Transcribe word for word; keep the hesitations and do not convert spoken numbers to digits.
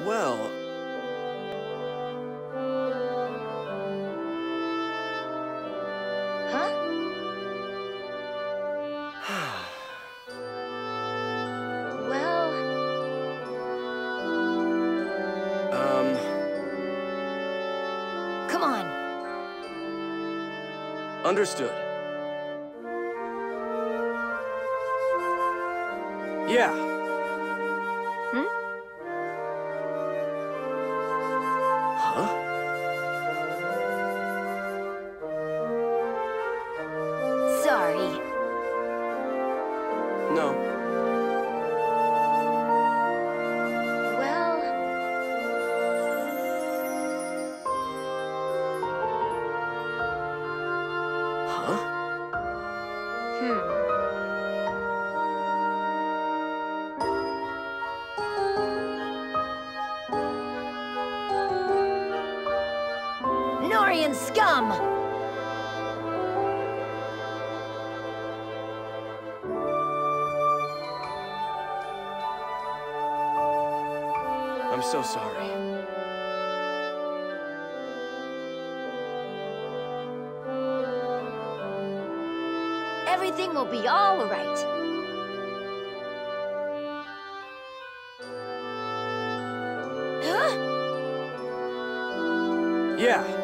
Well... Huh? Well... Um... Come on. Understood. Yeah. Hmm? Huh? Sorry. No. Well... Huh? Hmm. Norian scum! I'm so sorry. Everything will be all right. Huh? Yeah.